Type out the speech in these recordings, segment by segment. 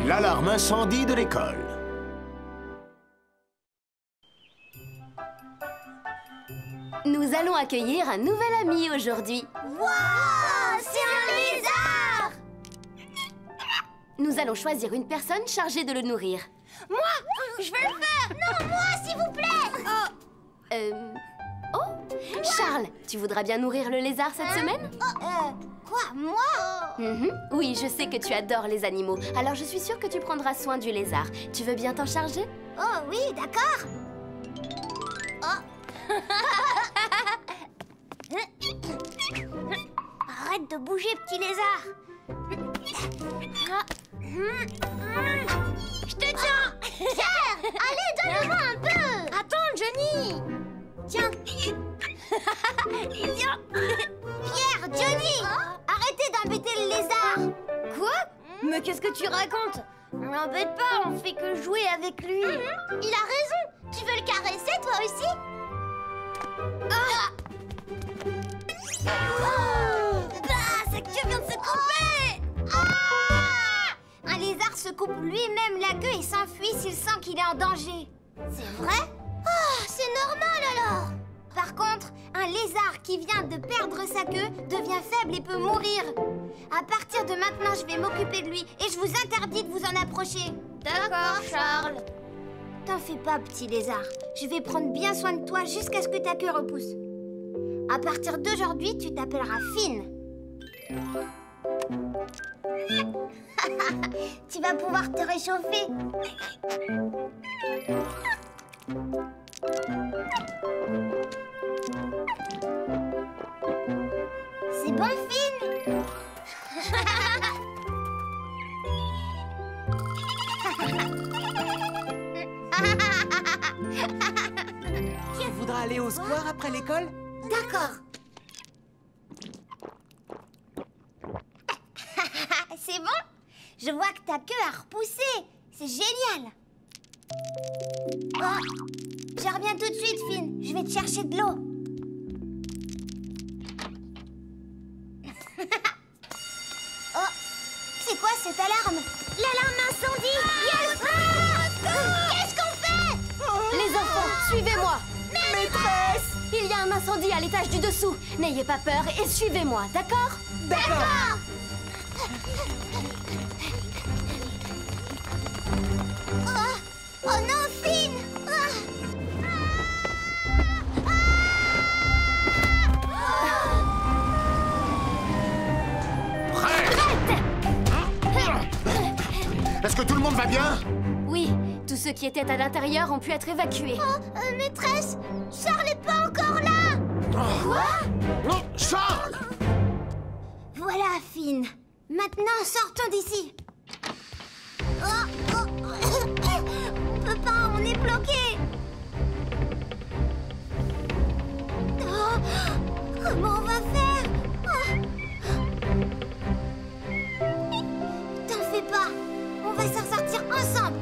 L'alarme incendie de l'école. Nous allons accueillir un nouvel ami aujourd'hui. Wow! C'est un lézard! Nous allons choisir une personne chargée de le nourrir. Moi! Je vais le faire! Non, moi, s'il vous plaît! Oh, Charles, tu voudras bien nourrir le lézard cette semaine? Quoi, moi? Oui, je sais que tu adores les animaux. Alors je suis sûre que tu prendras soin du lézard. Tu veux bien t'en charger? Oh oui, d'accord. Arrête de bouger, petit lézard. Je te tiens. Pierre, allez, donne-le-moi un peu. Attends, Johnny. Tiens. Tiens. Pierre, Johnny, arrêtez d'embêter le lézard. Quoi? Mais qu'est-ce que tu racontes? On l'embête pas, on fait que jouer avec lui. Il a raison. Tu veux le caresser, toi aussi? Sa queue vient de se couper. Un lézard se coupe lui-même la queue et s'enfuit s'il sent qu'il est en danger. C'est vrai? C'est normal alors. Par contre, un lézard qui vient de perdre sa queue devient faible et peut mourir. À partir de maintenant, je vais m'occuper de lui et je vous interdis de vous en approcher. D'accord, Charles. T'en fais pas, petit lézard. Je vais prendre bien soin de toi jusqu'à ce que ta queue repousse. À partir d'aujourd'hui, tu t'appelleras Finn. Tu vas pouvoir te réchauffer. C'est bon, Finn? Tu voudras aller au square après l'école? D'accord. C'est bon? Je vois que ta queue a repoussé. C'est génial. Je reviens tout de suite, Finn. Je vais te chercher de l'eau. C'est quoi cette alarme? L'alarme incendie! Qu'est-ce qu'on fait? Les enfants, suivez-moi! Maîtresse! Il y a un incendie à l'étage du dessous. N'ayez pas peur et suivez-moi, d'accord? D'accord! Oh non, Finn! Est-ce que tout le monde va bien? Oui, tous ceux qui étaient à l'intérieur ont pu être évacués. Maîtresse, Charles n'est pas encore là! Non, Charles! Voilà, Finn. Maintenant, sortons d'ici. On peut pas, on est bloqué. Comment on va faire? T'en fais pas, on va s'en sortir ensemble.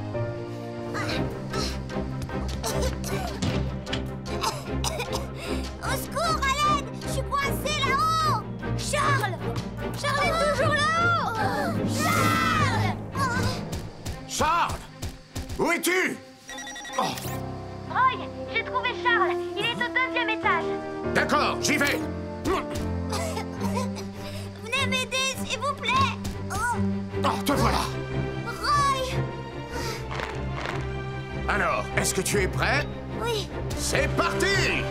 Au secours, à l'aide! Je suis coincée là-haut! Charles! Charles est toujours là-haut! Charles! Charles! Où es-tu? Roy, j'ai trouvé Charles. Il est au 2e étage. D'accord, j'y vais. Venez m'aider, s'il vous plaît. Oh, te voilà. Roy! Alors, est-ce que tu es prêt? Oui. C'est parti!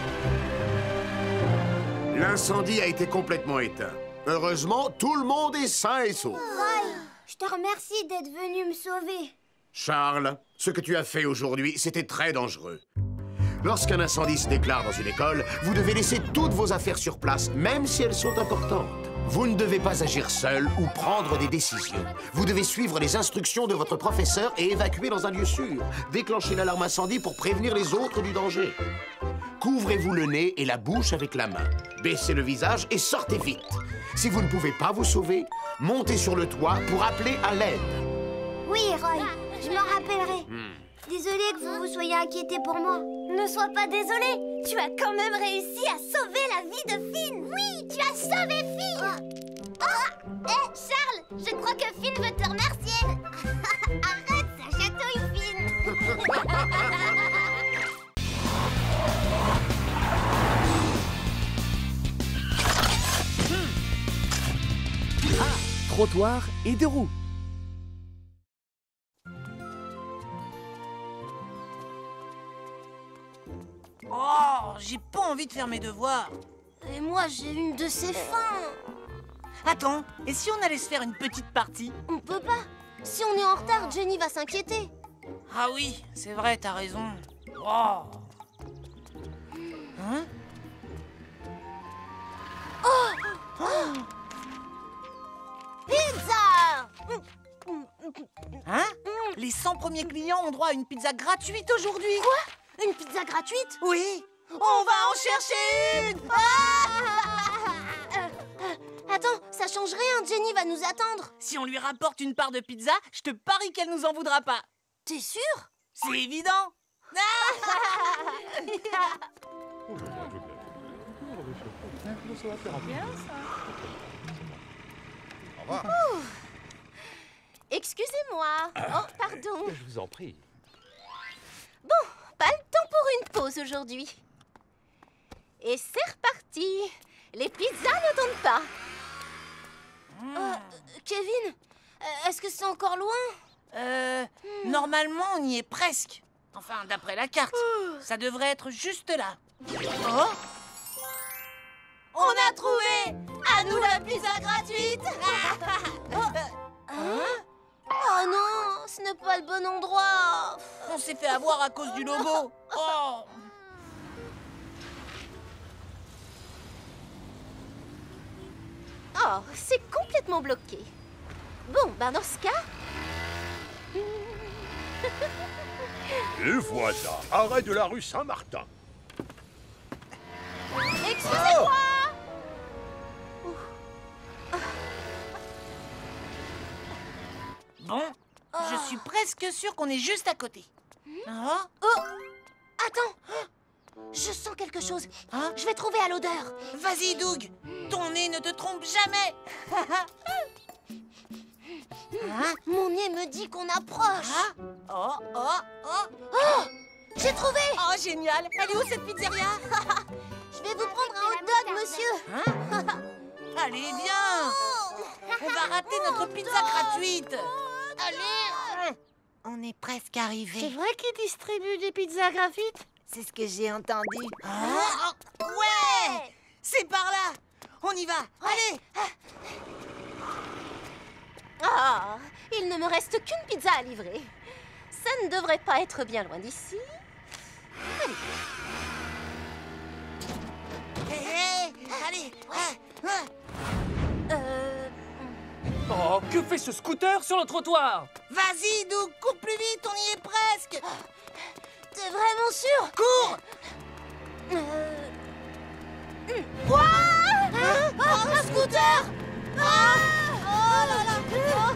L'incendie a été complètement éteint. Heureusement, tout le monde est sain et sauf. Roy, je te remercie d'être venu me sauver. Charles, ce que tu as fait aujourd'hui, c'était très dangereux. Lorsqu'un incendie se déclare dans une école, vous devez laisser toutes vos affaires sur place, même si elles sont importantes. Vous ne devez pas agir seul ou prendre des décisions. Vous devez suivre les instructions de votre professeur et évacuer dans un lieu sûr. Déclenchez l'alarme incendie pour prévenir les autres du danger. Couvrez-vous le nez et la bouche avec la main. Baissez le visage et sortez vite. Si vous ne pouvez pas vous sauver, montez sur le toit pour appeler à l'aide. Oui, Roy, je m'en rappellerai. Désolée que vous vous soyez inquiété pour moi. Ne sois pas désolé. Tu as quand même réussi à sauver la vie de Finn. Oui, tu as sauvé Finn. Charles, je crois que Finn veut te remercier. Arrête, ça chatouille fine. Trottoir et deux roues. Oh, j'ai pas envie de faire mes devoirs. Et moi, j'ai une de ces fins. Attends, et si on allait se faire une petite partie? On peut pas. Si on est en retard, Jenny va s'inquiéter. Ah oui, c'est vrai, t'as raison. Oh. Hein? Pizza! Hein? Les 100 premiers clients ont droit à une pizza gratuite aujourd'hui. Quoi? Une pizza gratuite? Oui. On va en chercher une. Attends, ça change rien, Jenny va nous attendre. Si on lui rapporte une part de pizza, je te parie qu'elle nous en voudra pas. T'es sûr? C'est évident. Excusez-moi. Oh, pardon. Je vous en prie. Bon, pas le temps pour une pause aujourd'hui. Et c'est reparti. Les pizzas n'attendent pas. Kevin, est-ce que c'est encore loin? Normalement, on y est presque. Enfin, d'après la carte. Ça devrait être juste là. Oh! On a trouvé! À nous la pizza gratuite! Oh non, ce n'est pas le bon endroit. On s'est fait avoir à cause du logo. Oh! Oh, c'est complètement bloqué. Bon, ben dans ce cas... Et voilà, arrêt de la rue Saint-Martin. Excusez-moi. Bon, je suis presque sûre qu'on est juste à côté. Oh? Attends, je sens quelque chose. Hein? Je vais trouver à l'odeur. Vas-y, Doug! Ton nez ne te trompe jamais! Hein? Mon nez me dit qu'on approche. Ah? Oh! J'ai trouvé. Oh, génial! Elle est où cette pizzeria? Je vais vous prendre un hot dog, monsieur. Hein? Allez, viens! On va rater notre pizza gratuite! Allez. On est presque arrivé. vrai qu'ils distribuent des pizzas gratuites? C'est ce que j'ai entendu. Hein? Ouais! C'est par là! On y va! Allez! Ah, il ne me reste qu'une pizza à livrer. Ça ne devrait pas être bien loin d'ici. Allez! Oh, que fait ce scooter sur le trottoir? Vas-y, Doug! Cours plus vite, on y est presque! T'es vraiment sûr? Cours! Quoi? Un scooter? Oh là là.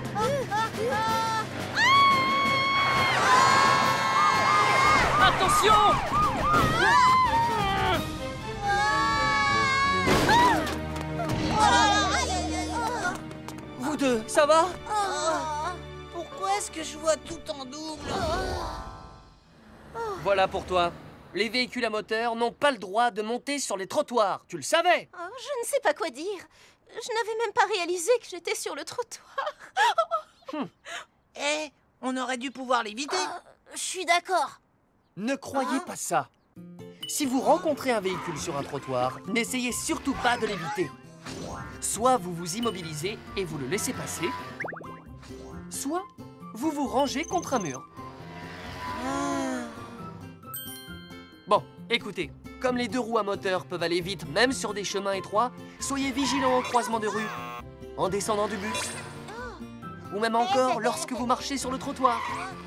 Attention! Vous deux, ça va? Pourquoi est-ce que je vois tout en double? Voilà pour toi. Les véhicules à moteur n'ont pas le droit de monter sur les trottoirs. Tu le savais? Oh, je ne sais pas quoi dire. Je n'avais même pas réalisé que j'étais sur le trottoir. Eh, on aurait dû pouvoir l'éviter. Je suis d'accord. Ne croyez pas ça. Si vous rencontrez un véhicule sur un trottoir, n'essayez surtout pas de l'éviter. Soit vous vous immobilisez et vous le laissez passer, soit vous vous rangez contre un mur. Bon, écoutez, comme les deux roues à moteur peuvent aller vite même sur des chemins étroits, soyez vigilants au croisement de rue, en descendant du bus, ou même encore lorsque vous marchez sur le trottoir.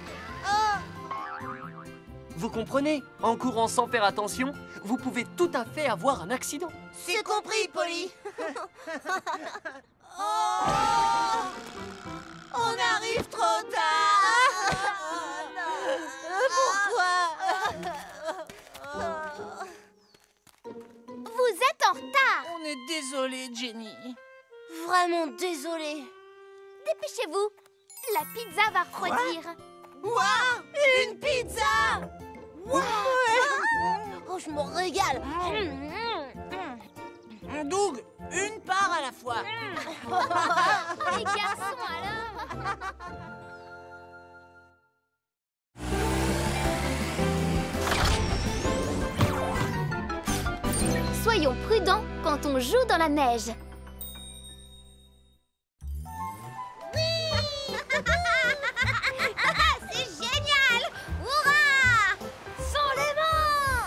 Vous comprenez? En courant sans faire attention, vous pouvez tout à fait avoir un accident. C'est compris, Polly. On arrive trop tard. Vous êtes en retard. On est désolé, Jenny. Vraiment désolée. Dépêchez-vous. La pizza va refroidir. Waouh! Une pizza! Oh, je me régale! Doug, une part à la fois. Les garçons, alors? Soyons prudents quand on joue dans la neige. C'est génial! Hurrah! Sans les mains!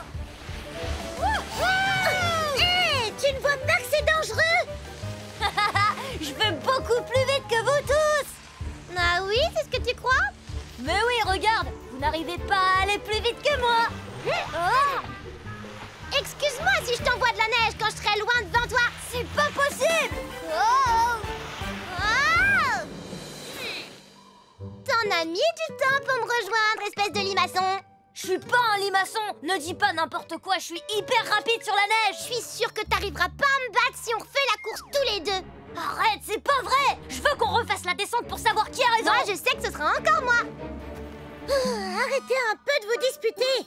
Hé! Tu ne vois pas que c'est dangereux? Je vais beaucoup plus vite que vous tous! Ah oui, c'est ce que tu crois? Mais oui, regarde! Vous n'arrivez pas à aller plus vite que moi! Oh! Excuse-moi si je t'envoie de la neige quand je serai loin devant toi! C'est pas possible! Oh! Oh! T'en as mis du temps pour me rejoindre, espèce de limaçon! Je suis pas un limaçon! Ne dis pas n'importe quoi, je suis hyper rapide sur la neige! Je suis sûre que t'arriveras pas à me battre si on refait la course tous les deux! Arrête, c'est pas vrai! Je veux qu'on refasse la descente pour savoir qui a raison! Moi, je sais que ce sera encore moi! Arrêtez un peu de vous disputer!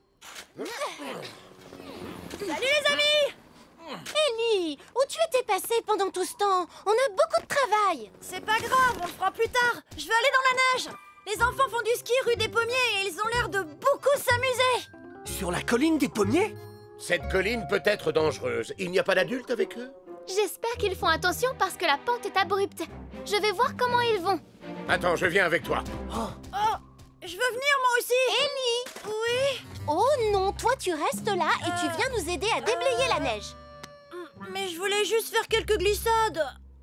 Salut les amis! Ellie, où tu étais passée pendant tout ce temps? On a beaucoup de travail. C'est pas grave, on le fera plus tard. Je vais aller dans la neige. Les enfants font du ski rue des Pommiers et ils ont l'air de beaucoup s'amuser. Sur la colline des pommiers? Cette colline peut être dangereuse. Il n'y a pas d'adultes avec eux? J'espère qu'ils font attention parce que la pente est abrupte. Je vais voir comment ils vont. Attends, je viens avec toi. Oh, je veux venir moi aussi. Ellie! Oui, Oh non, toi tu restes là et tu viens nous aider à déblayer la neige. mais je voulais juste faire quelques glissades.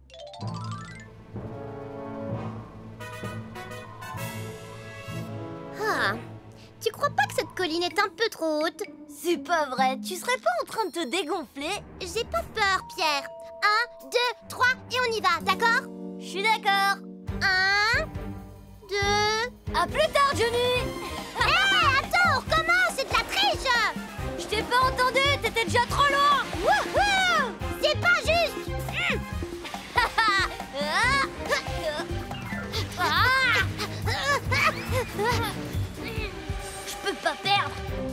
Ah, tu crois pas que cette colline est un peu trop haute? C'est pas vrai, tu serais pas en train de te dégonfler? J'ai pas peur, Pierre. 1, 2, 3 et on y va, d'accord? Je suis d'accord. 1, 2... À plus tard, Johnny! Hé, attends, on recommence, c'est de la triche! Je t'ai pas entendu, t'étais déjà trop loin! Wouhou! C'est pas juste! Je peux pas perdre!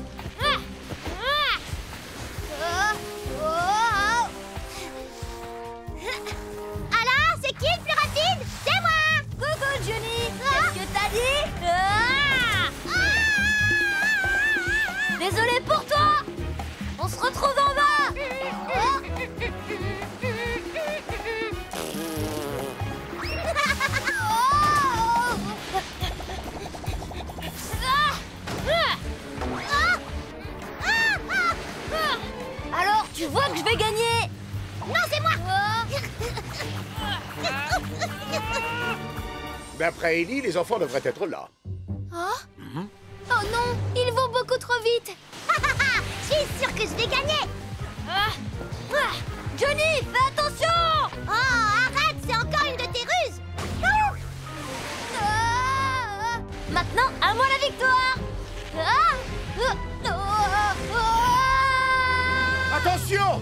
Alors, c'est qui le plus rapide? C'est moi! Coucou, Johnny! Qu'est-ce que t'as dit? Désolé pour toi! On se retrouve en bas! Alors, tu vois que je vais gagner! Non, c'est moi! D'après Ellie, les enfants devraient être là. Oh non, ils vont beaucoup trop vite! Je suis sûre que je vais gagner! Johnny, fais attention! Oh, arrête, c'est encore une de tes ruses! Maintenant, à moi la victoire! Attention!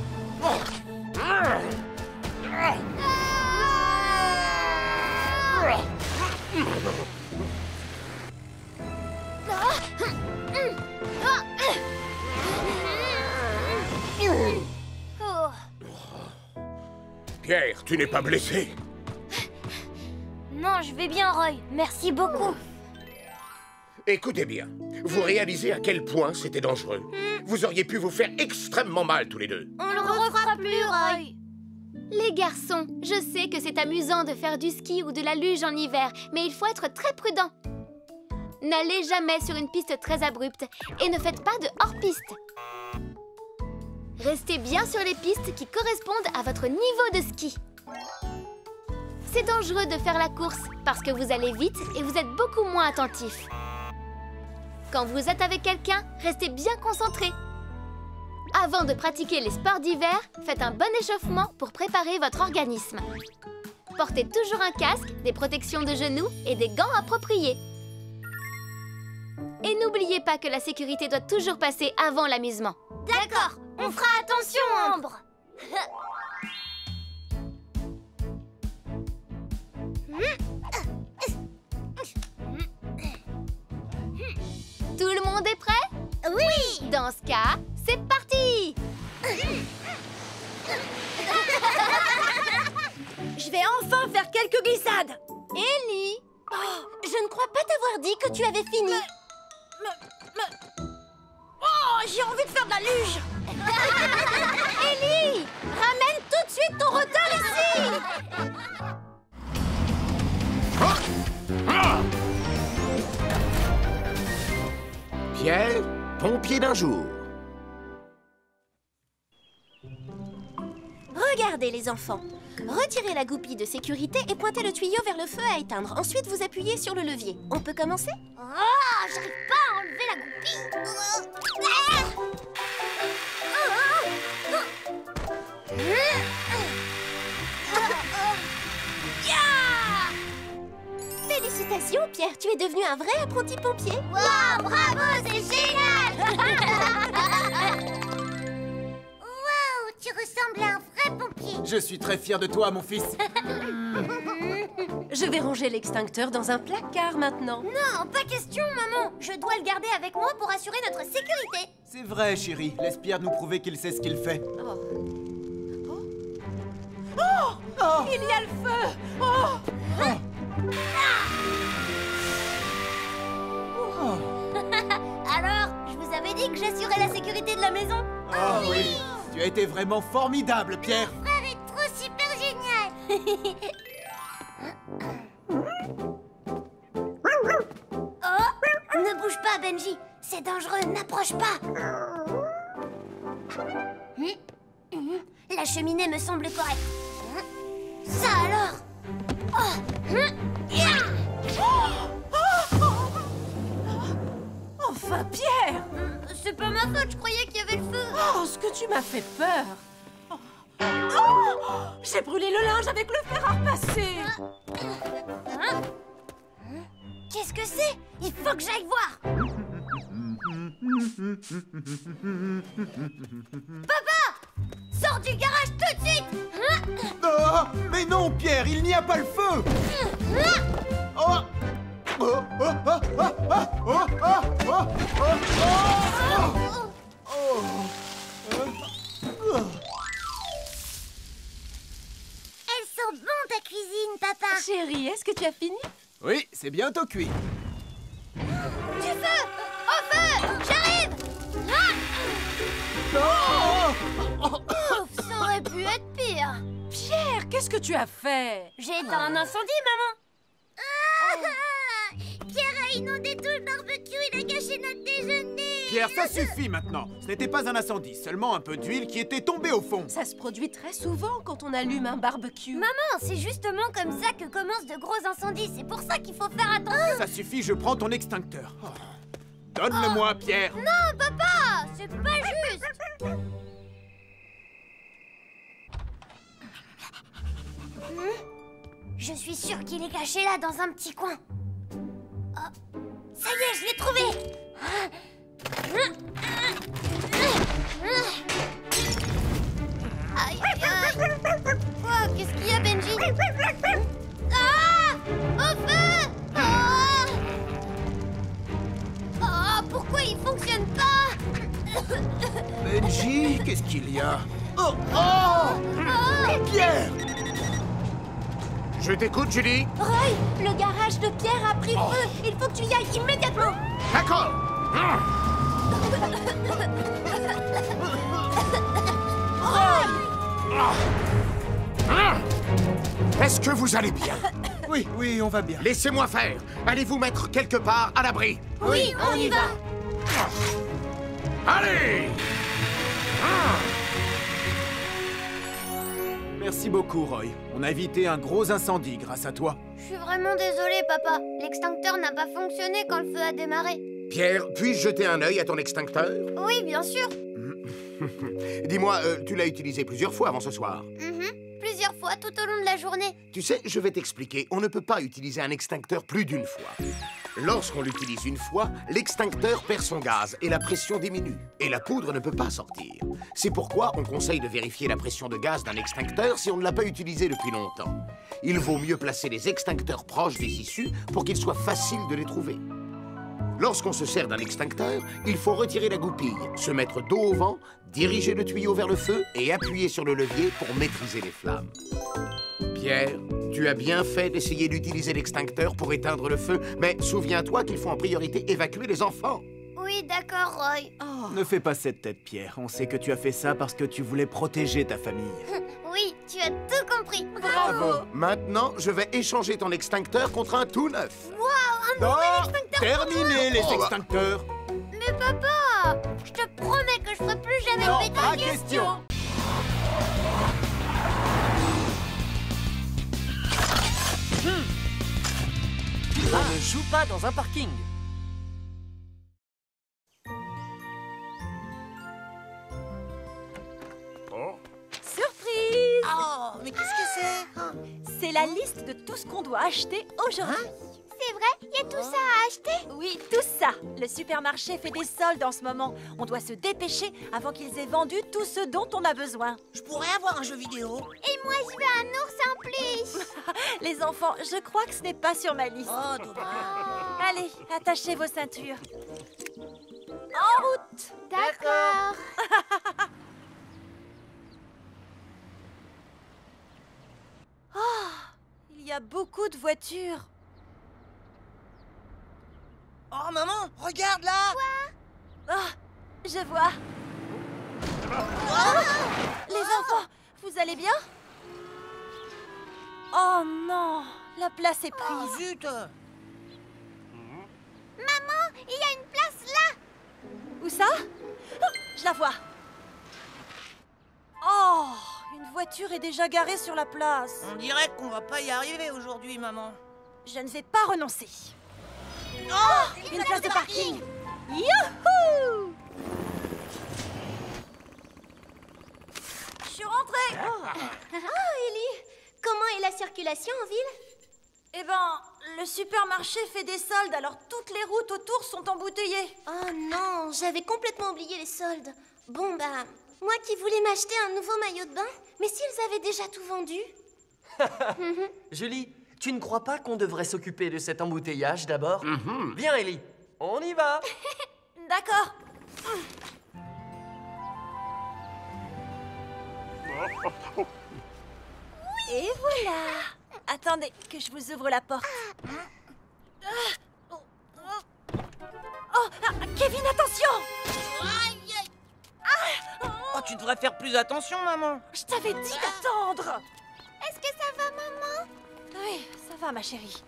Pierre, tu n'es pas blessé? Non, je vais bien, Roy. Merci beaucoup. Écoutez bien, vous réalisez à quel point c'était dangereux. Vous auriez pu vous faire extrêmement mal tous les deux. On le refera plus, Roy. Les garçons, je sais que c'est amusant de faire du ski ou de la luge en hiver, mais il faut être très prudent. N'allez jamais sur une piste très abrupte et ne faites pas de hors-piste. Restez bien sur les pistes qui correspondent à votre niveau de ski. C'est dangereux de faire la course parce que vous allez vite et vous êtes beaucoup moins attentif. Quand vous êtes avec quelqu'un, restez bien concentré. Avant de pratiquer les sports d'hiver, faites un bon échauffement pour préparer votre organisme. Portez toujours un casque, des protections de genoux et des gants appropriés. Et n'oubliez pas que la sécurité doit toujours passer avant l'amusement. D'accord, on fera attention, Ambre. Dans ce cas, c'est parti! Je vais enfin faire quelques glissades. Ellie! Je ne crois pas t'avoir dit que tu avais fini. Oh, j'ai envie de faire de la luge. Ellie! Ramène tout de suite ton retard ici! Pierre, pompier d'un jour. Regardez les enfants. Retirez la goupille de sécurité et pointez le tuyau vers le feu à éteindre. Ensuite, vous appuyez sur le levier. On peut commencer? Oh, j'arrive pas à enlever la goupille. Félicitations, Pierre. Tu es devenu un vrai apprenti pompier. Wow, bravo, c'est génial. Wow, tu ressembles à un vrai pompier. Je suis très fier de toi, mon fils. Je vais ranger l'extincteur dans un placard maintenant. Non, pas question, maman. Je dois le garder avec moi pour assurer notre sécurité. C'est vrai, chérie. Laisse Pierre nous prouver qu'il sait ce qu'il fait. Il y a le feu! Alors, je vous avais dit que j'assurais la sécurité de la maison. Oh oui. Tu as été vraiment formidable, Pierre. Frère est trop super génial. Oh, ne bouge pas, Benji. C'est dangereux, n'approche pas. La cheminée me semble correcte. Ça alors? Enfin, Pierre! C'est pas ma faute, je croyais qu'il y avait le feu. Oh, ce que tu m'as fait peur! J'ai brûlé le linge avec le fer à repasser! Qu'est-ce que c'est? Il faut que j'aille voir. Papa! Sors du garage tout de suite! Oh, mais non, Pierre, il n'y a pas le feu. Oh. Oh, oh, oh, oh, oh, oh, oh, oh, oh. Elles sont bonnes ta cuisine, papa. Chérie, est-ce que tu as fini? Oui, c'est bientôt cuit. Du feu! Au feu! J'arrive! Ouf, ça aurait pu être pire. Pierre, qu'est-ce que tu as fait? J'ai éteint un incendie, maman. Pierre a inondé tout le barbecue, il a gâché notre déjeuner. Pierre, ça suffit maintenant. Ce n'était pas un incendie, seulement un peu d'huile qui était tombée au fond. Ça se produit très souvent quand on allume un barbecue. Maman, c'est justement comme ça que commencent de gros incendies. C'est pour ça qu'il faut faire attention. Ça suffit, je prends ton extincteur. Oh. Donne-le-moi, Pierre. Non, papa, c'est pas juste. Je suis sûre qu'il est caché là dans un petit coin. Oh, ça y est, je l'ai trouvé. Aïe, aïe, aïe. Quoi? Qu'est-ce qu'il y a, Benji? Ah! Au feu! Ah! Oh, pourquoi il fonctionne pas? Benji, qu'est-ce qu'il y a? Oh, oh! Pierre! Je t'écoute, Julie. Roy, le garage de Pierre a pris feu. Il faut que tu y ailles immédiatement. D'accord. Est-ce que vous allez bien? Oui, oui, on va bien. Laissez-moi faire. Allez vous mettre quelque part à l'abri. Oui, on y va. Allez! Merci beaucoup, Roy. On a évité un gros incendie grâce à toi. Je suis vraiment désolée, papa. L'extincteur n'a pas fonctionné quand le feu a démarré. Pierre, puis-je jeter un œil à ton extincteur? Oui, bien sûr. Dis-moi, tu l'as utilisé plusieurs fois avant ce soir. Plusieurs fois tout au long de la journée. Tu sais, je vais t'expliquer. On ne peut pas utiliser un extincteur plus d'une fois. Lorsqu'on l'utilise une fois, l'extincteur perd son gaz et la pression diminue. Et la poudre ne peut pas sortir. C'est pourquoi on conseille de vérifier la pression de gaz d'un extincteur si on ne l'a pas utilisé depuis longtemps. Il vaut mieux placer les extincteurs proches des issues pour qu'il soit facile de les trouver. Lorsqu'on se sert d'un extincteur, il faut retirer la goupille, se mettre dos au vent, diriger le tuyau vers le feu et appuyer sur le levier pour maîtriser les flammes. Pierre, tu as bien fait d'essayer d'utiliser l'extincteur pour éteindre le feu, mais souviens-toi qu'il faut en priorité évacuer les enfants. Oui, d'accord, Roy. Ne fais pas cette tête, Pierre. On sait que tu as fait ça parce que tu voulais protéger ta famille. Oui, tu as tout compris. Bravo. Maintenant, je vais échanger ton extincteur contre un tout neuf. Waouh, un nouvel extincteur. Terminez les extincteurs. Mais papa, je te promets que je ferai plus jamais Non, de bêtises. pas question. On ne joue pas dans un parking. Surprise! Oh, mais qu'est-ce que c'est? C'est la liste de tout ce qu'on doit acheter aujourd'hui. C'est vrai, il y a tout ça à acheter. Oui, tout ça. Le supermarché fait des soldes en ce moment. On doit se dépêcher avant qu'ils aient vendu tout ce dont on a besoin. Je pourrais avoir un jeu vidéo. Et moi, je veux un ours en plus. Les enfants, je crois que ce n'est pas sur ma liste. Oh, dommage. Allez, attachez vos ceintures. En route! D'accord. Il y a beaucoup de voitures. Oh, maman, regarde là. Ah, je vois. Les enfants, vous allez bien? Oh non, la place est Oh, prise. zut. Maman, il y a une place là. Où ça? Oh, je la vois. Oh, une voiture est déjà garée sur la place. On dirait qu'on va pas y arriver aujourd'hui, maman. Je ne vais pas renoncer. Oh, Une place de parking. Youhou! Je suis rentrée. Oh, Ellie, comment est la circulation en ville? Eh ben, le supermarché fait des soldes, alors toutes les routes autour sont embouteillées. Oh non, j'avais complètement oublié les soldes. Bon, bah, moi qui voulais m'acheter un nouveau maillot de bain, mais s'ils avaient déjà tout vendu? Julie, tu ne crois pas qu'on devrait s'occuper de cet embouteillage d'abord? Viens, Ellie, on y va. D'accord. Et voilà. Attendez, que je vous ouvre la porte. Oh, Kevin, attention! Oh, tu devrais faire plus attention, maman. Je t'avais dit d'attendre. Est-ce que ça va, maman? Oui, ça va, ma chérie.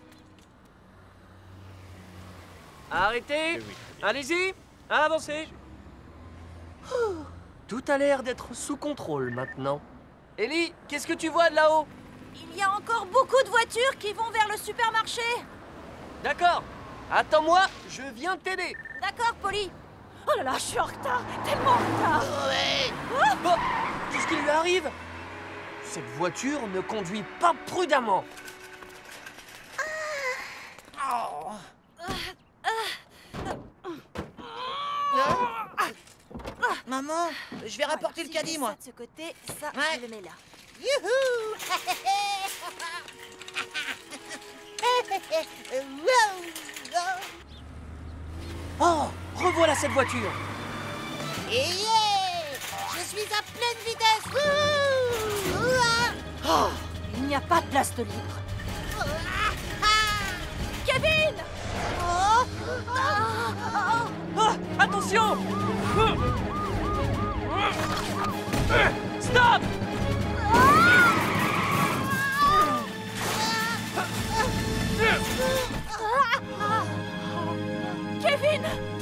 Arrêtez. Allez-y, avancez. Tout a l'air d'être sous contrôle maintenant. Ellie, qu'est-ce que tu vois de là-haut? Il y a encore beaucoup de voitures qui vont vers le supermarché. D'accord. Attends-moi, je viens t'aider. D'accord, Polly. Oh là là, je suis en retard. Tellement en retard. Oh, qu'est-ce qui lui arrive? Cette voiture ne conduit pas prudemment. Maman, je vais rapporter le caddie, moi. Ça de ce côté, ça, Ouais. je le mets là. Youhou. Oh, revoilà cette voiture. Et yeah, je suis à pleine vitesse. Wouhou. Ouah. Oh, il n'y a pas de place de libre. Kevin! Ah, attention. Stop. Kevin!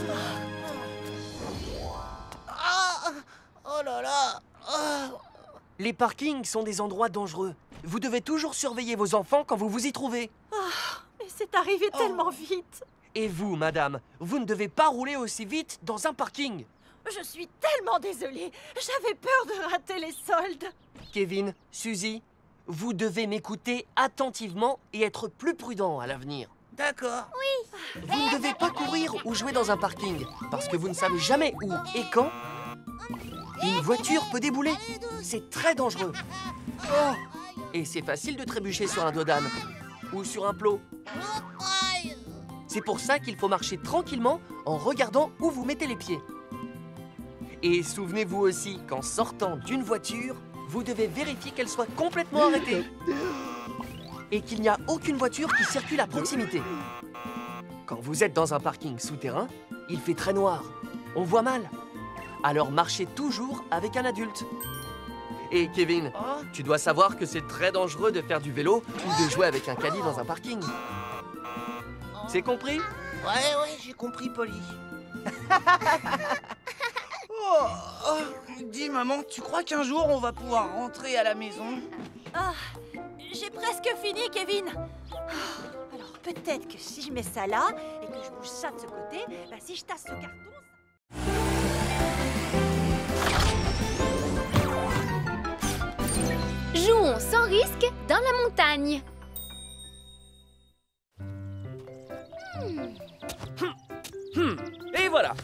Oh là là. Les parkings sont des endroits dangereux. Vous devez toujours surveiller vos enfants quand vous vous y trouvez. Mais c'est arrivé tellement vite. Et vous, madame, vous ne devez pas rouler aussi vite dans un parking. Je suis tellement désolée. J'avais peur de rater les soldes. Kevin, Suzy, vous devez m'écouter attentivement et être plus prudent à l'avenir. D'accord. Vous ne devez pas courir ou jouer dans un parking, parce que vous ne savez jamais où et quand une voiture peut débouler. C'est très dangereux. Oh. Et c'est facile de trébucher sur un dos d'âne ou sur un plot. C'est pour ça qu'il faut marcher tranquillement en regardant où vous mettez les pieds. Et souvenez-vous aussi qu'en sortant d'une voiture, vous devez vérifier qu'elle soit complètement arrêtée. Et qu'il n'y a aucune voiture qui circule à proximité. Quand vous êtes dans un parking souterrain, il fait très noir. On voit mal. Alors marchez toujours avec un adulte. Et Kevin, tu dois savoir que c'est très dangereux de faire du vélo ou de jouer avec un caddie dans un parking. C'est compris? Ouais, j'ai compris, Polly. Dis, maman, tu crois qu'un jour on va pouvoir rentrer à la maison? Ah, j'ai presque fini, Kevin. Alors peut-être que si je mets ça là et que je bouge ça de ce côté, bah, si je tasse ce carton... Jouons sans risque dans la montagne. Et voilà.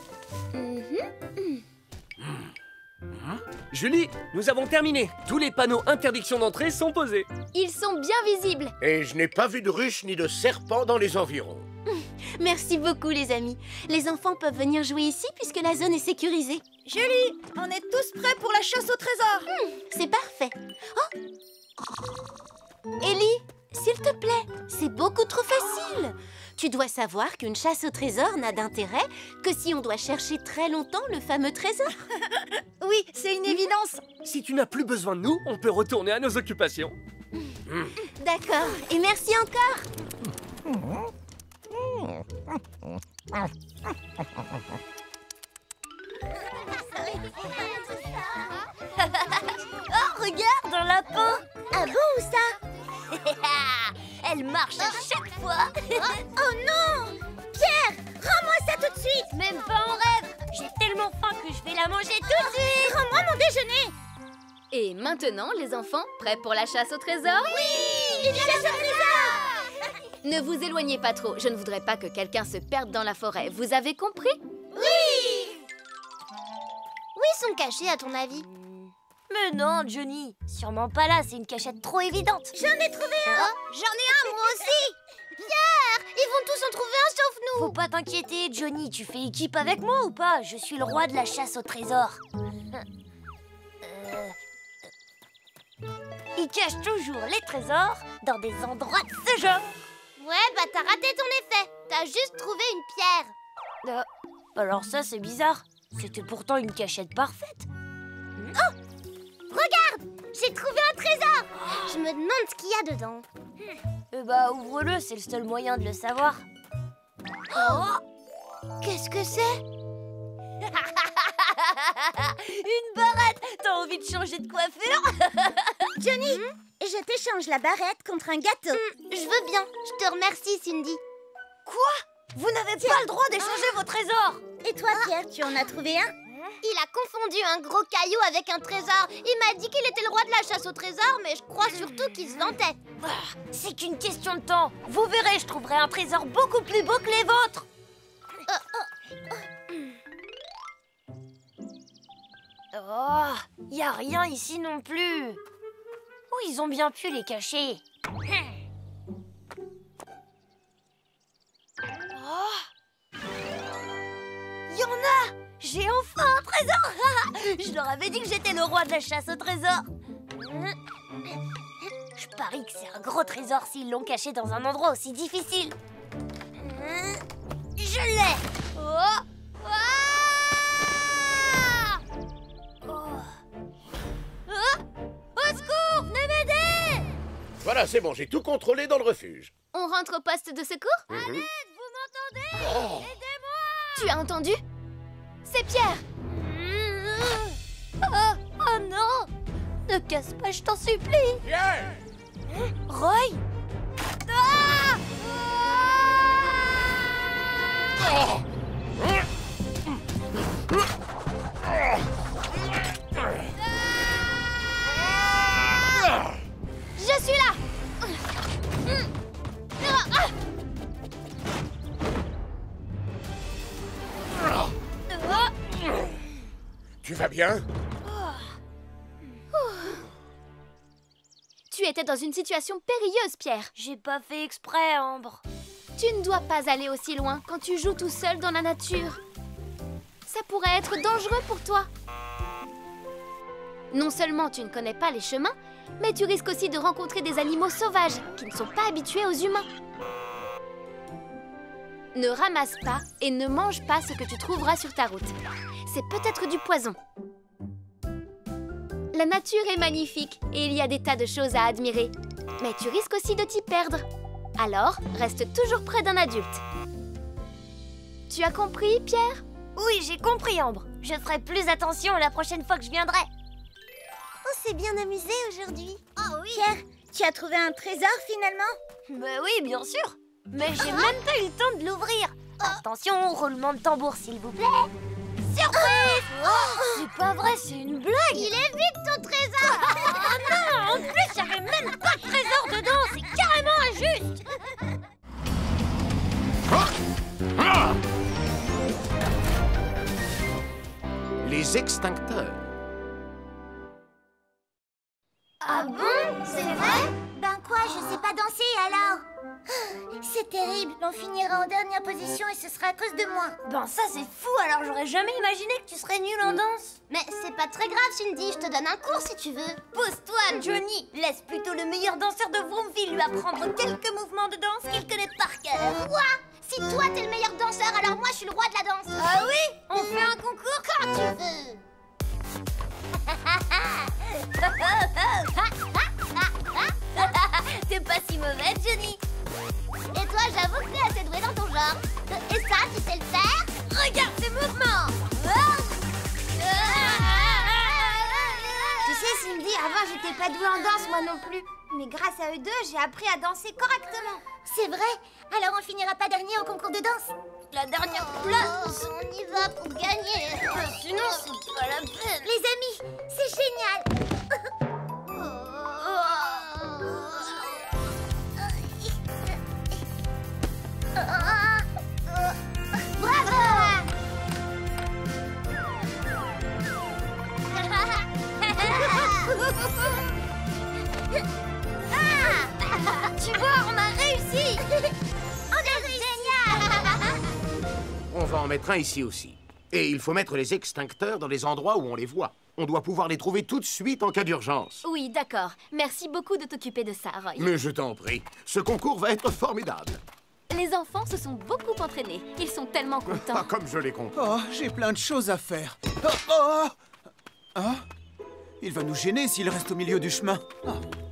Julie, nous avons terminé. Tous les panneaux interdiction d'entrée sont posés. Ils sont bien visibles. Et je n'ai pas vu de ruche ni de serpent dans les environs. Merci beaucoup, les amis. Les enfants peuvent venir jouer ici puisque la zone est sécurisée. Julie, on est tous prêts pour la chasse au trésor. C'est parfait. Oh! Ellie, s'il te plaît, c'est beaucoup trop facile. Tu dois savoir qu'une chasse au trésor n'a d'intérêt que si on doit chercher très longtemps le fameux trésor. Oui, c'est une évidence. Si tu n'as plus besoin de nous, on peut retourner à nos occupations. D'accord, et merci encore. Oh, regarde, un lapin. Ah bon, où ça? Elle marche à chaque fois. Oh non! Pierre, rends-moi ça tout de suite. Même pas en rêve. J'ai tellement faim que je vais la manger tout de suite. Rends-moi mon déjeuner. Et maintenant, les enfants, prêts pour la chasse au trésor? Oui, une chasse au trésor. Ne vous éloignez pas trop, je ne voudrais pas que quelqu'un se perde dans la forêt. Vous avez compris? Oui. Où ils sont cachés, à ton avis? Mais non, Johnny. Sûrement pas là, c'est une cachette trop évidente. J'en ai trouvé un. J'en ai un, moi aussi. Pierre, ils vont tous en trouver un sauf nous. Faut pas t'inquiéter, Johnny. Tu fais équipe avec moi ou pas? Je suis le roi de la chasse au trésor. Ils cachent toujours les trésors dans des endroits de ce genre. Ouais, bah t'as raté ton effet. T'as juste trouvé une pierre. Alors ça, c'est bizarre. C'était pourtant une cachette parfaite. Oh! Regarde! J'ai trouvé un trésor! Je me demande ce qu'il y a dedans. Bah, ouvre-le, c'est le seul moyen de le savoir. Oh! Qu'est-ce que c'est? Une barrette! T'as envie de changer de coiffure? Johnny, je t'échange la barrette contre un gâteau. Je veux bien. Je te remercie, Cindy. Quoi? Vous n'avez pas le droit d'échanger vos trésors! Et toi, Pierre, tu en as trouvé un? Il a confondu un gros caillou avec un trésor. Il m'a dit qu'il était le roi de la chasse au trésor, mais je crois surtout qu'il se vantait. C'est qu'une question de temps. Vous verrez, je trouverai un trésor beaucoup plus beau que les vôtres. Oh, y a rien ici non plus. Où ils ont bien pu les cacher? Y en a! J'ai enfin un trésor! Je leur avais dit que j'étais le roi de la chasse au trésor. Je parie que c'est un gros trésor s'ils l'ont caché dans un endroit aussi difficile. Je l'ai! Oh! Au secours! Venez m'aider! Voilà, c'est bon, j'ai tout contrôlé dans le refuge. On rentre au poste de secours? Allez, vous m'entendez? Aidez-moi! Tu as entendu? C'est Pierre! Oh non! Ne casse pas, je t'en supplie! Pierre! Roy? Ah! Je suis là! Tu vas bien? Tu étais dans une situation périlleuse, Pierre. J'ai pas fait exprès, Ambre. Tu ne dois pas aller aussi loin quand tu joues tout seul dans la nature. Ça pourrait être dangereux pour toi. Non seulement tu ne connais pas les chemins, mais tu risques aussi de rencontrer des animaux sauvages qui ne sont pas habitués aux humains. Ne ramasse pas et ne mange pas ce que tu trouveras sur ta route. C'est peut-être du poison. La nature est magnifique et il y a des tas de choses à admirer. Mais tu risques aussi de t'y perdre. Alors, reste toujours près d'un adulte. Tu as compris, Pierre? Oui, j'ai compris, Ambre. Je ferai plus attention la prochaine fois que je viendrai. On s'est bien amusé aujourd'hui. Oh oui. Pierre, tu as trouvé un trésor finalement? Mais oui, bien sûr. Mais j'ai même pas eu le temps de l'ouvrir. Attention, roulement de tambour, s'il vous plaît. Surprise! C'est pas vrai, c'est une blague. Il est vide ton trésor. Oh non, en plus, j'avais même pas de trésor dedans. C'est carrément injuste. Les extincteurs. Ah bon? C'est vrai? Ben quoi, je sais pas danser alors? C'est terrible, on finira en dernière position et ce sera à cause de moi. Ben ça c'est fou, alors j'aurais jamais imaginé que tu serais nulle en danse. Mais c'est pas très grave, Cindy, je te donne un cours si tu veux. Pose-toi, Johnny. Laisse plutôt le meilleur danseur de Vroomville lui apprendre quelques mouvements de danse qu'il connaît par cœur. Quoi? Si toi t'es le meilleur danseur, alors moi je suis le roi de la danse. Ah oui? On fait un concours quand tu veux. T'es pas si mauvaise, Johnny. Et toi, j'avoue que t'es assez doué dans ton genre. Et ça, tu sais le faire? Regarde ces mouvements. Tu sais, Cindy, avant, j'étais pas douée en danse, moi non plus. Mais grâce à eux deux, j'ai appris à danser correctement. C'est vrai? Alors on finira pas dernier au concours de danse? La dernière place. On y va pour gagner. Sinon, c'est pas la peine. Les amis, c'est génial. Bravo! Tu vois, on a réussi. On est génial. On va en mettre un ici aussi. Et il faut mettre les extincteurs dans les endroits où on les voit. On doit pouvoir les trouver tout de suite en cas d'urgence. Oui, d'accord. Merci beaucoup de t'occuper de ça, Roy. Mais je t'en prie, ce concours va être formidable. Les enfants se sont beaucoup entraînés. Ils sont tellement contents. Ah, comme je les comprends. Oh, j'ai plein de choses à faire. Oh, oh. Ah, il va nous gêner s'il reste au milieu du chemin. Ah.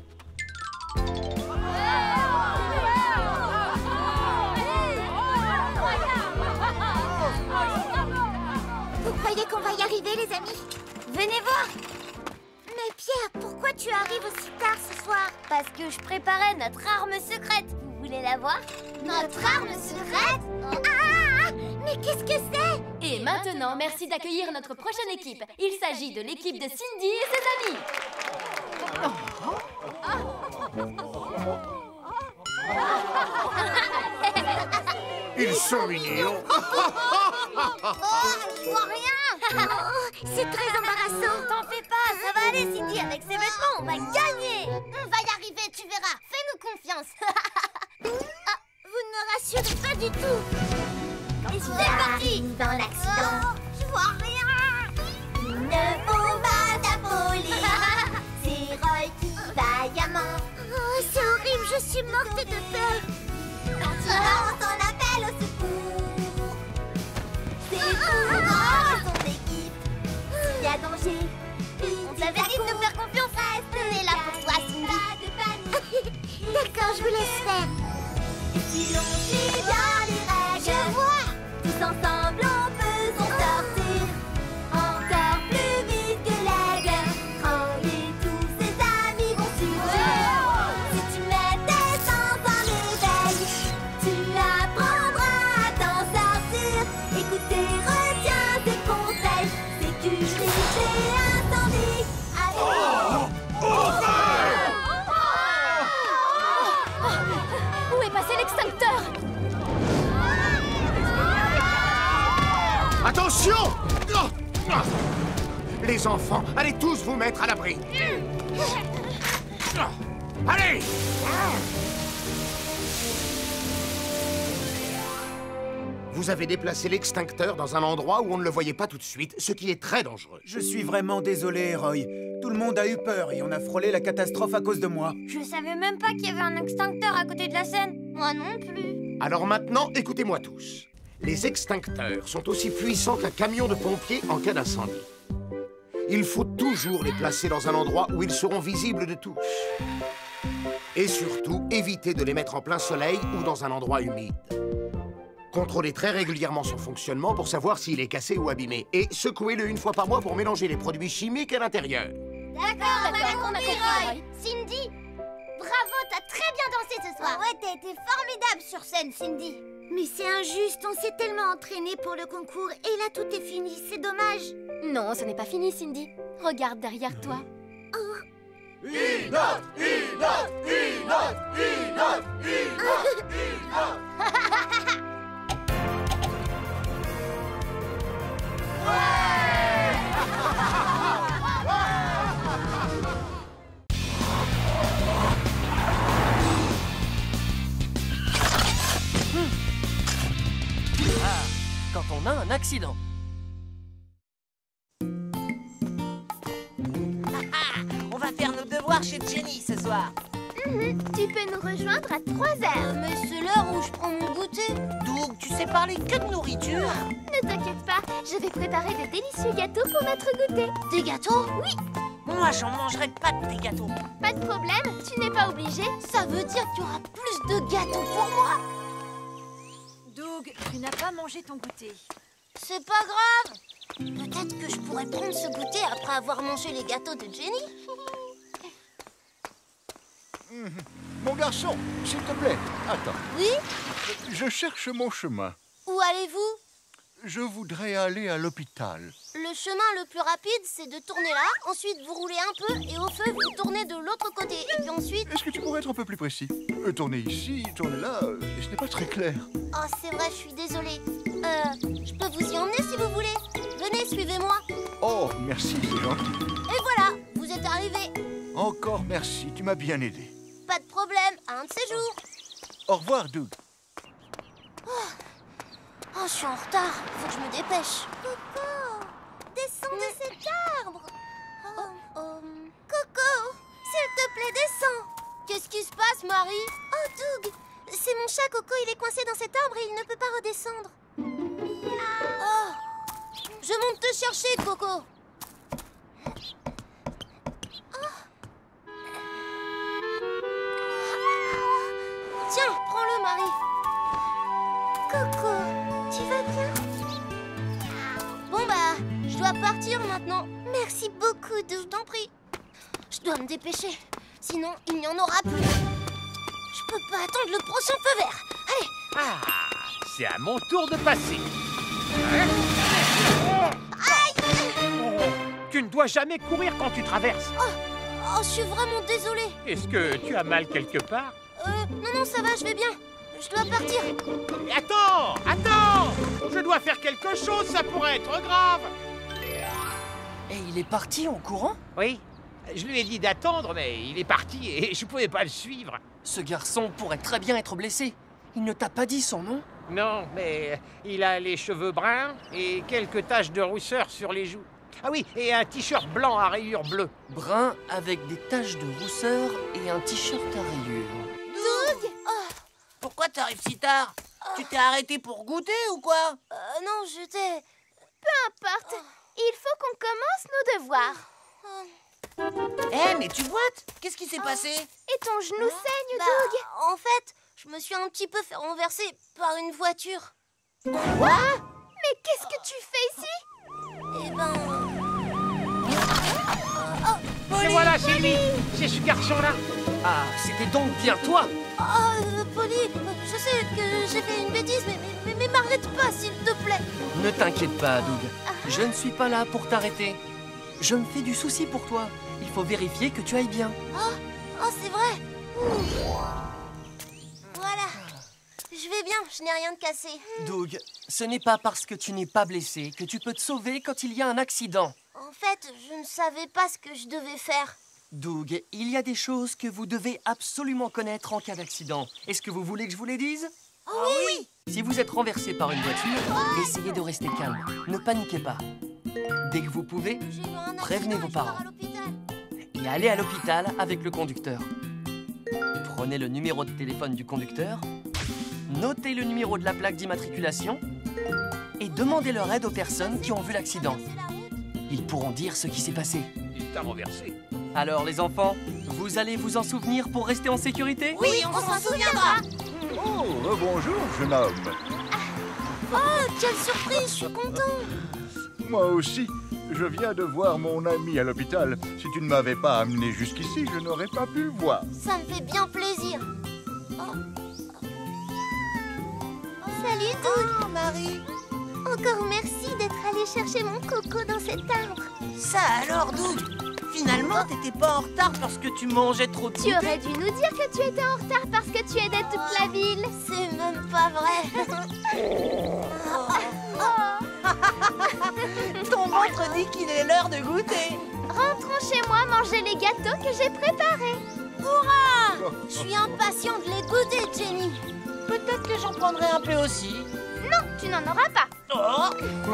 Vous croyez qu'on va y arriver, les amis? Venez voir. Mais Pierre, pourquoi tu arrives aussi tard ce soir? Parce que je préparais notre arme secrète. Vous voulez la voir? Notre arme secrète? Ah! Mais qu'est-ce que c'est? Et maintenant, merci d'accueillir notre prochaine équipe. Il s'agit de l'équipe de Cindy et ses amis. Ils sont mignons. Je vois rien. C'est très embarrassant. T'en fais pas, ça va aller, Cindy. Avec ces vêtements, on va gagner. On va y arriver, tu verras. Fais-nous confiance. Vous ne me rassurez pas du tout. Et c'est parti. Dans l'accident. Je vois rien. Ne faut pas t'affoler. C'est Roy qui va diamant. Oh, c'est horrible, je suis morte de peur. Quand il lance son appel au secours, C'est pour son équipe. Il y a danger. On t'avait dit de nous faire confiance. On est là pour toi, Cindy. D'accord, je vous laisse faire. Et si l'on suit bien les règles, Je vois. tous ensemble on peut s'en sortir. Encore plus vite que l'aigle. Roy et tous ses amis vont surgir. Si tu mets tes sens en éveil, tu apprendras à t'en sortir. Écoute et retiens tes conseils. Sécurité, incendie, Où est passé l'extincteur? Attention! Les enfants, allez tous vous mettre à l'abri. Allez! Vous avez déplacé l'extincteur dans un endroit où on ne le voyait pas tout de suite, ce qui est très dangereux. Je suis vraiment désolé, Roy. Tout le monde a eu peur et on a frôlé la catastrophe à cause de moi. Je savais même pas qu'il y avait un extincteur à côté de la scène. Moi non plus. Alors maintenant, écoutez-moi tous. Les extincteurs sont aussi puissants qu'un camion de pompiers en cas d'incendie. Il faut toujours les placer dans un endroit où ils seront visibles de tous. Et surtout, évitez de les mettre en plein soleil ou dans un endroit humide. Contrôlez très régulièrement son fonctionnement pour savoir s'il est cassé ou abîmé. Et secouez-le une fois par mois pour mélanger les produits chimiques à l'intérieur. D'accord, on a compris, Roy. Cindy, bravo, t'as très bien dansé ce soir. Ouais, t'as été formidable sur scène, Cindy. Mais c'est injuste, on s'est tellement entraîné pour le concours et là tout est fini, c'est dommage. Non, ce n'est pas fini, Cindy. Regarde derrière toi. Quand on a un accident. On va faire nos devoirs chez Jenny ce soir. Tu peux nous rejoindre à 3h. Mais c'est l'heure où je prends mon goûter. Doug, tu sais parler que de nourriture. Ne t'inquiète pas, je vais préparer de délicieux gâteaux pour notre goûter. Des gâteaux? Oui. Moi, j'en mangerai pas de tes gâteaux. Pas de problème, tu n'es pas obligé. Ça veut dire qu'il y aura plus de gâteaux pour moi. Doug, tu n'as pas mangé ton goûter. C'est pas grave. Peut-être que je pourrais prendre ce goûter après avoir mangé les gâteaux de Jenny. Mon garçon, s'il te plaît, attends. Oui? Je cherche mon chemin. Où allez-vous? Je voudrais aller à l'hôpital. Le chemin le plus rapide, c'est de tourner là, ensuite vous roulez un peu et au feu, vous tournez de l'autre côté. Et puis ensuite... Est-ce que tu pourrais être un peu plus précis? Tourner ici, tourner là, ce n'est pas très clair. Oh, c'est vrai, je suis désolée. Je peux vous y emmener si vous voulez. Venez, suivez-moi. Oh, merci, c'est gentil. Et voilà, vous êtes arrivés. Encore merci, tu m'as bien aidé. Pas de problème, à un de ces jours. Au revoir, Doug. Oh, je suis en retard, faut que je me dépêche. Coco, descends de cet arbre. Coco, s'il te plaît, descends. Qu'est-ce qui se passe, Marie? Oh, Doug, c'est mon chat Coco, il est coincé dans cet arbre et il ne peut pas redescendre. Oh, je monte te chercher, Coco. Tiens, prends-le, Marie. Coco, tu vas bien? Bon bah, je dois partir maintenant. Merci beaucoup, Doug. Je t'en prie. Je dois me dépêcher, sinon il n'y en aura plus. Je peux pas attendre le prochain feu vert. Allez. Ah, c'est à mon tour de passer. Aïe! Tu ne dois jamais courir quand tu traverses. Oh, je suis vraiment désolée. Est-ce que tu as mal quelque part? Non, ça va, je vais bien. Je dois partir. Attends! Je dois faire quelque chose, ça pourrait être grave. Et il est parti en courant? Oui, je lui ai dit d'attendre, mais il est parti et je pouvais pas le suivre. Ce garçon pourrait très bien être blessé. Il ne t'a pas dit son nom? Non, mais il a les cheveux bruns et quelques taches de rousseur sur les joues. Ah oui, et un t-shirt blanc à rayures bleues. Brun avec des taches de rousseur et un t-shirt à rayures. Doug! Pourquoi t'arrives si tard? Tu t'es arrêté pour goûter ou quoi? Non, j'étais... Peu importe. Il faut qu'on commence nos devoirs. Eh, mais tu boites? Qu'est-ce qui s'est passé? Et ton genou saigne, Doug? En fait, je me suis un petit peu fait renverser par une voiture. Quoi? Mais qu'est-ce que tu fais ici? Eh ben... Et voilà, Sylvie, c'est ce garçon-là. Ah, c'était donc bien toi? Polly, je sais que j'ai fait une bêtise, mais m'arrête pas, s'il te plaît. Ne t'inquiète pas, Doug. Je ne suis pas là pour t'arrêter. Je me fais du souci pour toi. Il faut vérifier que tu ailles bien. Oh, c'est vrai. Voilà. Je vais bien, je n'ai rien de cassé. Doug, ce n'est pas parce que tu n'es pas blessé que tu peux te sauver quand il y a un accident. En fait, je ne savais pas ce que je devais faire. Doug, il y a des choses que vous devez absolument connaître en cas d'accident. Est-ce que vous voulez que je vous les dise? Oui. Si vous êtes renversé par une voiture, essayez de rester calme. Ne paniquez pas. Dès que vous pouvez, prévenez vos parents. Et allez à l'hôpital avec le conducteur. Prenez le numéro de téléphone du conducteur, notez le numéro de la plaque d'immatriculation et demandez leur aide aux personnes qui ont vu l'accident. Ils pourront dire ce qui s'est passé. Il t'a renversé. Alors les enfants, vous allez vous en souvenir pour rester en sécurité? Oui, on s'en souviendra. Oh, bonjour, jeune homme. Oh, quelle surprise, je suis content. Moi aussi, je viens de voir mon ami à l'hôpital. Si tu ne m'avais pas amené jusqu'ici, je n'aurais pas pu le voir. Ça me fait bien plaisir. Salut, Doug. Oh, Marie. Encore merci d'être allé chercher mon coco dans cet arbre. Ça alors, Doug? Finalement, t'étais pas en retard parce que tu mangeais trop de Tu goûter. aurais dû nous dire que tu étais en retard parce que tu aidais toute la ville. C'est même pas vrai. Ton ventre dit qu'il est l'heure de goûter. Rentrons chez moi manger les gâteaux que j'ai préparés. Hurrah! Je suis impatient de les goûter, Jenny. Peut-être que j'en prendrai un peu aussi. Non, tu n'en auras pas. Oh.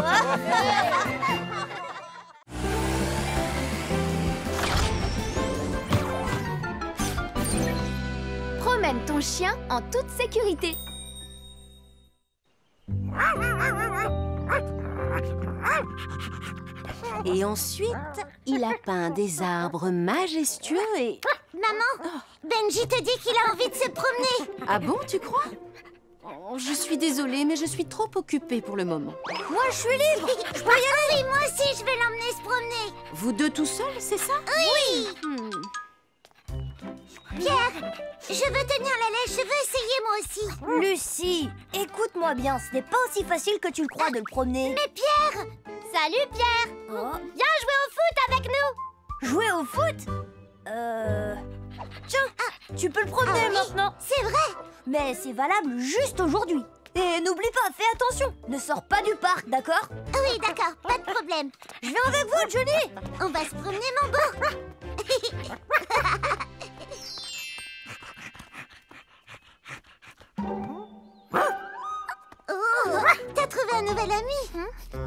Promène ton chien en toute sécurité. Et ensuite, il a peint des arbres majestueux et... Maman, Benji te dit qu'il a envie de se promener. Ah bon, tu crois? Oh, je suis désolée, mais je suis trop occupée pour le moment. Moi, je suis libre. Je peux y aller. Oui, moi aussi, je vais l'emmener se promener. Vous deux tout seuls, c'est ça? Oui. Pierre, je veux tenir la laisse, je veux essayer moi aussi. Lucie, écoute-moi bien, ce n'est pas aussi facile que tu le crois de le promener. Mais Pierre! Salut Pierre! Viens jouer au foot avec nous! Jouer au foot? Tiens, tu peux le promener maintenant. C'est vrai! Mais c'est valable juste aujourd'hui. Et n'oublie pas, fais attention, ne sors pas du parc, d'accord? Oui, d'accord, pas de problème. Je viens avec vous, Johnny. On va se promener, mon beau. Oh, t'as trouvé un nouvel ami,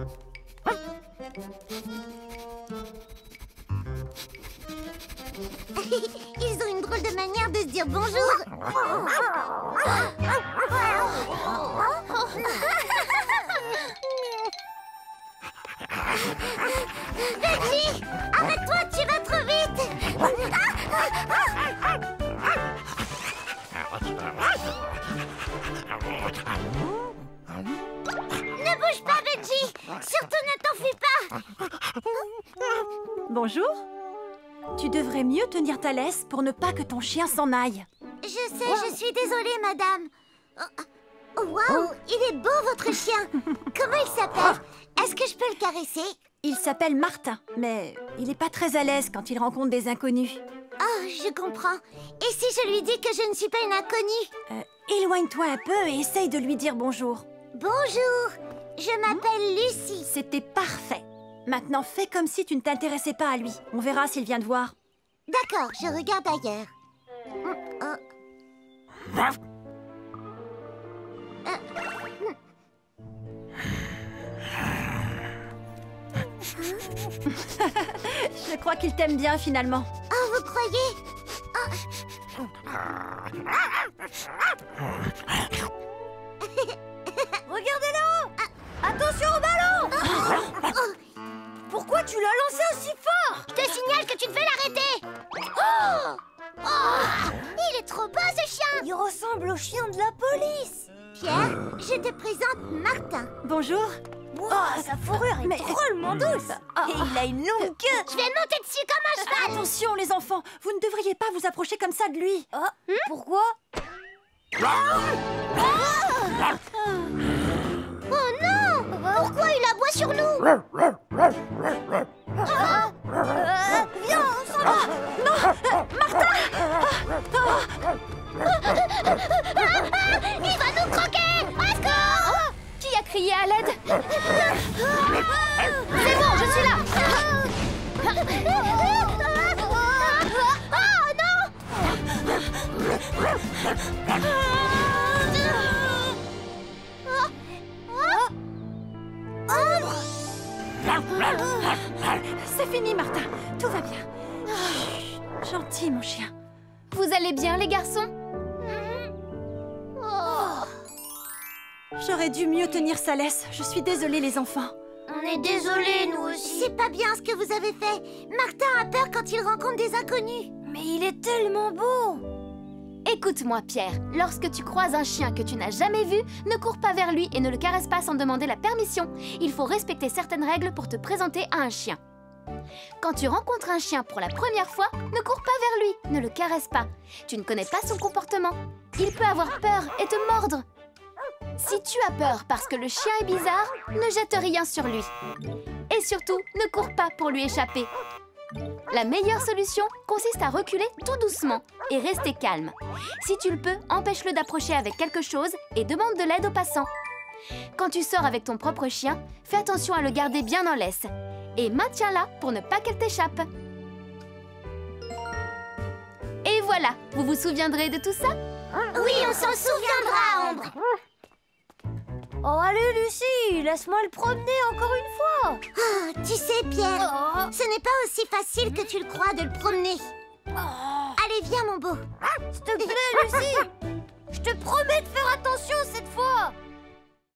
Ils ont une drôle de manière de se dire bonjour. Benji, arrête-toi, tu vas trop vite. Ne bouge pas, Benji. Surtout ne t'enfuis pas. Bonjour. Tu devrais mieux tenir ta laisse pour ne pas que ton chien s'en aille. Je sais, je suis désolée, madame. Oh, waouh, il est beau, votre chien. Comment il s'appelle? Est-ce que je peux le caresser? Il s'appelle Martin, mais il n'est pas très à l'aise quand il rencontre des inconnus. Oh, je comprends. Et si je lui dis que je ne suis pas une inconnue? Éloigne-toi un peu et essaye de lui dire bonjour. Bonjour, je m'appelle Lucie. C'était parfait. Maintenant, fais comme si tu ne t'intéressais pas à lui. On verra s'il vient te voir. D'accord, je regarde ailleurs. Je crois qu'il t'aime bien, finalement. Oh, vous croyez? Regardez là-haut. Attention au ballon. Pourquoi tu l'as lancé aussi fort? Je te signale que tu devais l'arrêter. Oh, il est trop beau, ce chien. Il ressemble au chien de la police. Pierre, je te présente Martin. Bonjour. Wow, sa fourrure est drôlement douce. Et il a une longue queue. Je vais monter dessus comme un cheval. Attention, les enfants, vous ne devriez pas vous approcher comme ça de lui. Pourquoi? Oh non! Pourquoi il aboie sur nous? Viens, on s'en va. Non! Martin! Il va nous croquer! Au secours! Qui a crié à l'aide? C'est bon, je suis là. Oh non! bien, les garçons? J'aurais dû mieux tenir sa laisse. Je suis désolée, les enfants. On est désolés, nous aussi. C'est pas bien ce que vous avez fait. Martin a peur quand il rencontre des inconnus. Mais il est tellement beau. Écoute-moi, Pierre. Lorsque tu croises un chien que tu n'as jamais vu, ne cours pas vers lui et ne le caresse pas sans demander la permission. Il faut respecter certaines règles pour te présenter à un chien. Quand tu rencontres un chien pour la première fois, ne cours pas vers lui, ne le caresse pas. Tu ne connais pas son comportement. Il peut avoir peur et te mordre. Si tu as peur parce que le chien est bizarre, ne jette rien sur lui. Et surtout, ne cours pas pour lui échapper. La meilleure solution consiste à reculer tout doucement et rester calme. Si tu le peux, empêche-le d'approcher avec quelque chose et demande de l'aide aux passants. Quand tu sors avec ton propre chien, fais attention à le garder bien en laisse et maintiens-la pour ne pas qu'elle t'échappe. Et voilà, vous vous souviendrez de tout ça? Oui, on s'en souviendra, Ambre. Oh, allez, Lucie, laisse-moi le promener encore une fois. Oh, tu sais, Pierre, ce n'est pas aussi facile que tu le crois de le promener. Allez, viens, mon beau. S'il te plaît, Lucie. Je te promets de faire attention cette fois.